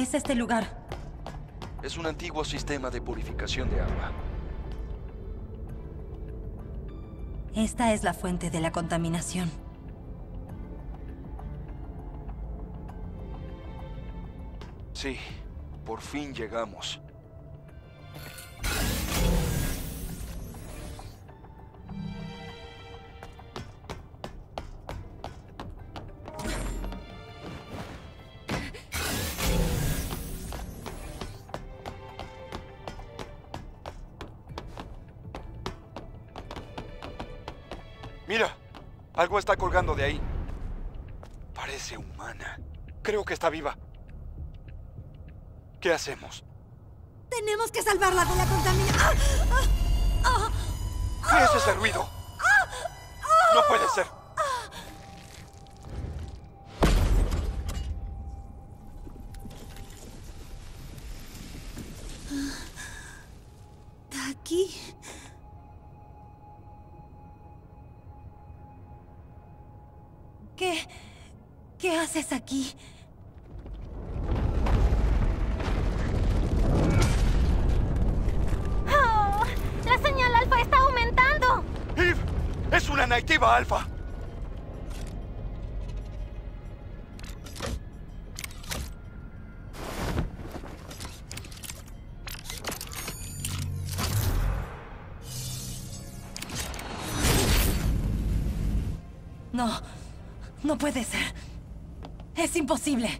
es este lugar? Es un antiguo sistema de purificación de agua. Esta es la fuente de la contaminación. Sí, por fin llegamos. Mira, algo está colgando de ahí. Parece humana. Creo que está viva. ¿Qué hacemos? ¡Tenemos que salvarla de la contaminación! ¿Qué es ese ruido? No puede ser. ¿Taki? ¿Qué haces aquí? ¡Oh! ¡La señal alfa está aumentando! ¡Eve! ¡Es una nativa alfa! No, no puede ser. Es imposible.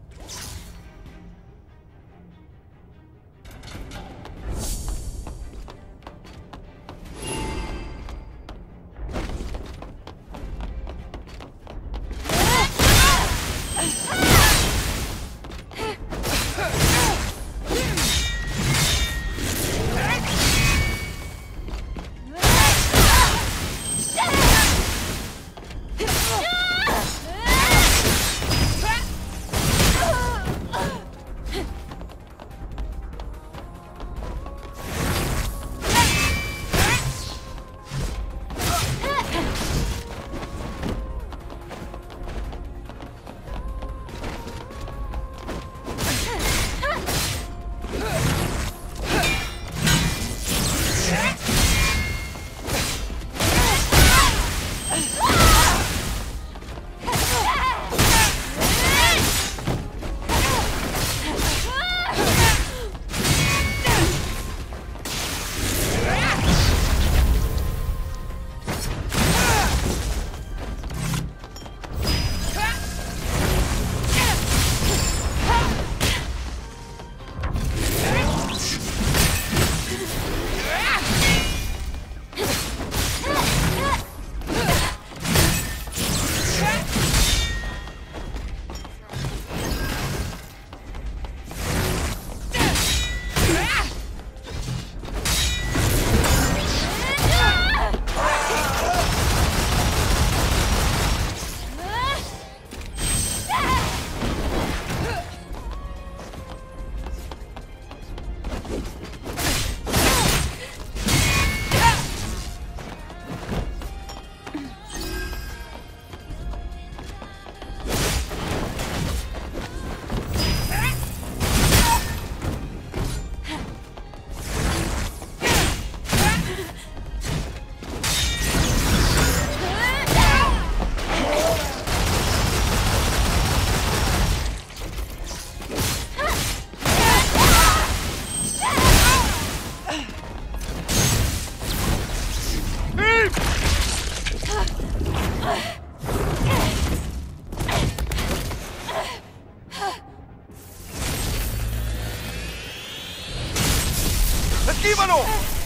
¡Esquívalo!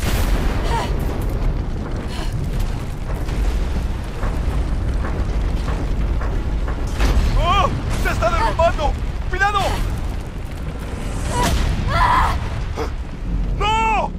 ¡Oh! ¡Se está derrumbando! ¡Cuidado! ¡No!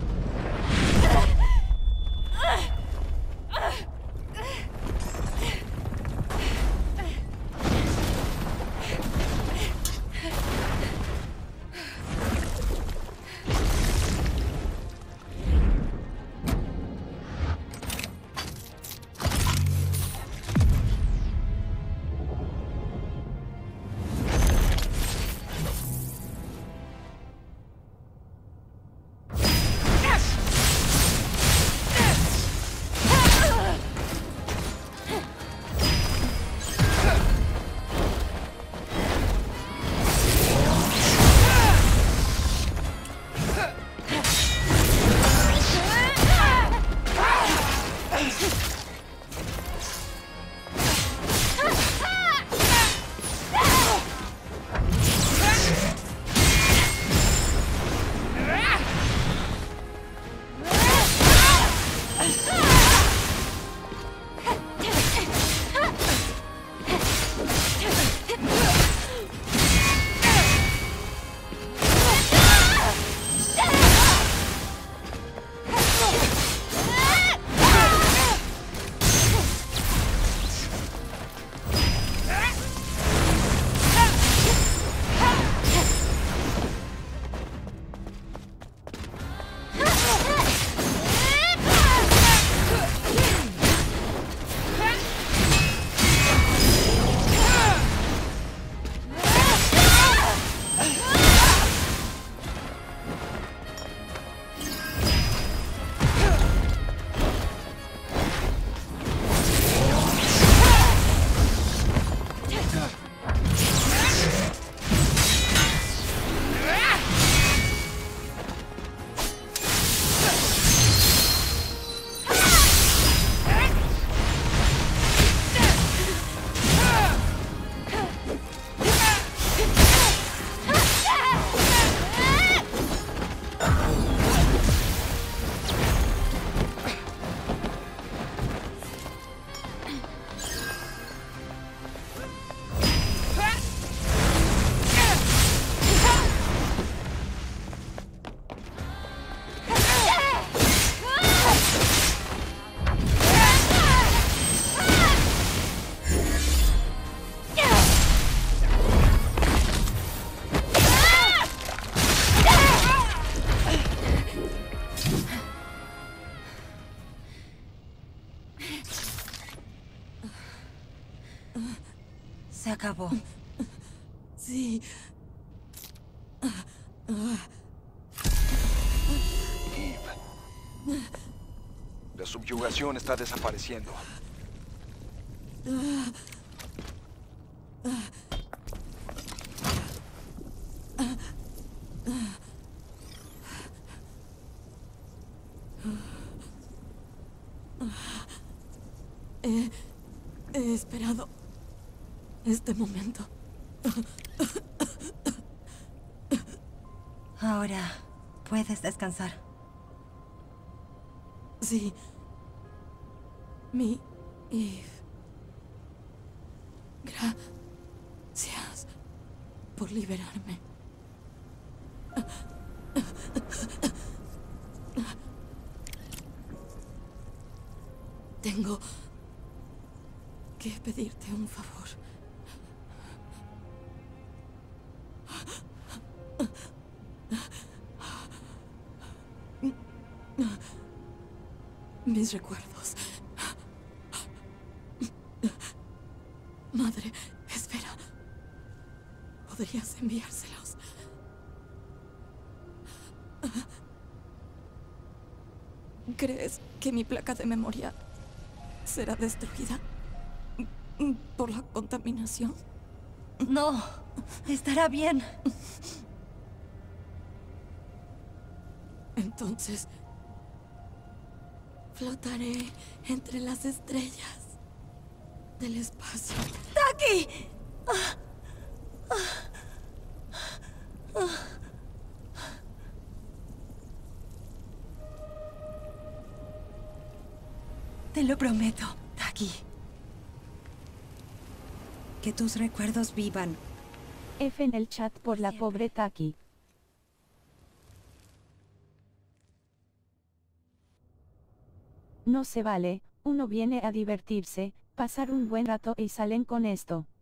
acabó. Sí. Eve. La subyugación está desapareciendo. He esperado este momento. Ahora puedes descansar. Sí. Mi Eve. Gracias por liberarme. Tengo que pedirte un favor. Mis recuerdos. Madre, espera. ¿Podrías enviárselos? ¿Crees que mi placa de memoria será destruida por la contaminación? No, estará bien. Entonces, flotaré entre las estrellas del espacio. ¡Taki! Te lo prometo, Taki. Que tus recuerdos vivan. F en el chat por la pobre Taki. No se vale, uno viene a divertirse, pasar un buen rato y salen con esto.